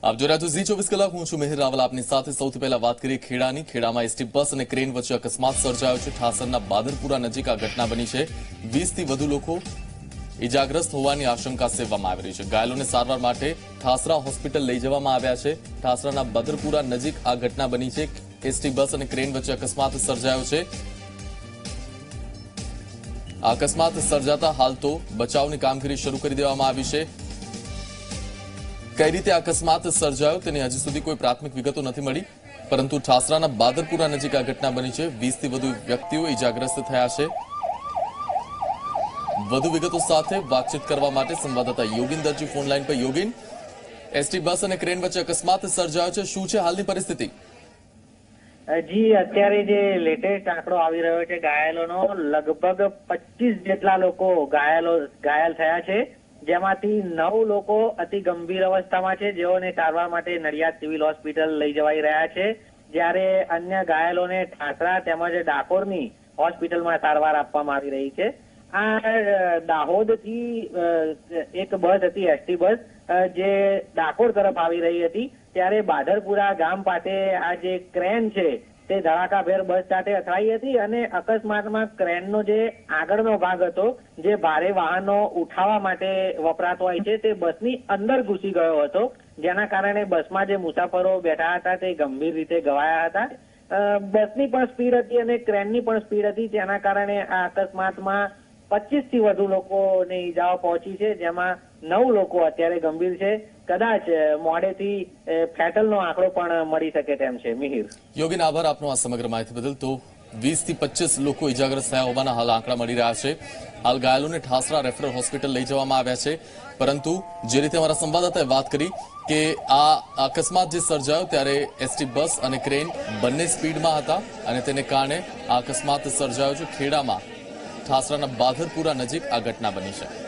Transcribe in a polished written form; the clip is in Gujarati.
આપ જોઈ રહ્યા છો ઝી 24 કલાક. હું છું મિહિર રાવલ. આપની સાથે સૌથી પહેલા વાત કરીએ ખેડાની. ખેડામાં એસટી બસ અને ક્રેન વચ્ચે અકસ્માત સર્જાયો છે. ઠાસરના બાદરપુરા નજીક આ ઘટના બની છે. 20 થી વધુ લોકો ઇજાગ્રસ્ત હોવાની આશંકા સેવવામાં આવી રહી છે. ઘાયલોને સારવાર માટે ઠાસરા હોસ્પિટલ લઈ જવામાં આવ્યા છે. ઠાસરાના બાદરપુરા નજીક આ ઘટના બની છે. એસટી બસ અને ક્રેન વચ્ચે અકસ્માત સર્જાયો છે. આ અકસ્માત સર્જાતા હાલ તો બચાવની કામગીરી શરૂ કરી દેવામાં આવી છે. કઈ રીતે અકસ્માત સર્જાયો તેની હજી સુધી કોઈ પ્રાથમિક વિગતો નથી મળી, પરંતુ ઠાસરાના બાદરપુરા નજીક આ ઘટના બની છે. 20 થી વધુ વ્યક્તિઓ ઇજાગ્રસ્ત થયા છે. વધુ વિગતો સાથે વાતચીત કરવા માટે સંવાદદાતા યોગિન દરજી ફોન લાઈન પર. યોગિન, એસટી બસ અને ક્રેન વચ્ચે અકસ્માત સર્જાયો છે, શું છે હાલની પરિસ્થિતિ? જી, અત્યારે જે લેટેસ્ટ આંકડો આવી રહ્યો છે ઘાયલોનો, લગભગ 25 જેટલા લોકો ઘાયલ થયા છે, જેમાંથી 9 લોકો અતિ ગંભીર અવસ્થામાં છે, જેઓને સારવાર માટે નડિયાદ સિવિલ હોસ્પિટલ લઈ જવાઈ રહ્યા છે, જ્યારે અન્ય ઘાયલોને ઠાસરા તેમજ ડાકોરની હોસ્પિટલમાં સારવાર આપવામાં આવી રહી છે. આ દાહોદથી એક બસ હતી, એસટી બસ, જે ડાકોર તરફ આવી રહી હતી, ત્યારે બાદરપુરા ગામ પાસે આ જે ક્રેન છે તે ધડાકાભેર બસ સાથે અથડાઈ હતી અને અકસ્માતમાં ક્રેનનો જે આગળનો ભાગ હતો, જે ભારે વાહનો ઉઠાવવા માટે વપરાતો હોય છે, તે બસની અંદર ઘૂસી ગયો હતો, જેના કારણે બસમાં જે મુસાફરો બેઠા હતા તે ગંભીર રીતે ઘવાયા હતા. બસની પણ સ્પીડ હતી અને ક્રેનની પણ સ્પીડ હતી, જેના કારણે આ અકસ્માતમાં 25 થી વધુ લોકોને ઈજાઓ પહોંચી છે, જેમાં 9 લોકો અત્યારે ગંભીર છે. કદાચ મોડેથી ફેટલનો આંકડો પણ મળી શકે તેમ છે. મિહિર. યોગિન, આભાર આપનો આ સમગ્ર માહિતી બદલ. તો 20 થી 25 લોકો ઇજાગ્રસ્ત થયા હોવાના હાલ આંકડા મળી રહ્યા છે. હાલ ઘાયલોને ઠાસરા રેફરલ હોસ્પિટલ લઈ જવામાં આવ્યા છે, પરંતુ જે રીતે અમારા સંવાદદાતાએ વાત કરી કે આ અકસ્માત જે સર્જાયો ત્યારે એસટી બસ અને ક્રેન બંને સ્પીડમાં હતા અને તેને કારણે આ અકસ્માત સર્જાયો છે. ખેડામાં ઠાસરાના બાદરપુરા નજીક આ ઘટના બની છે.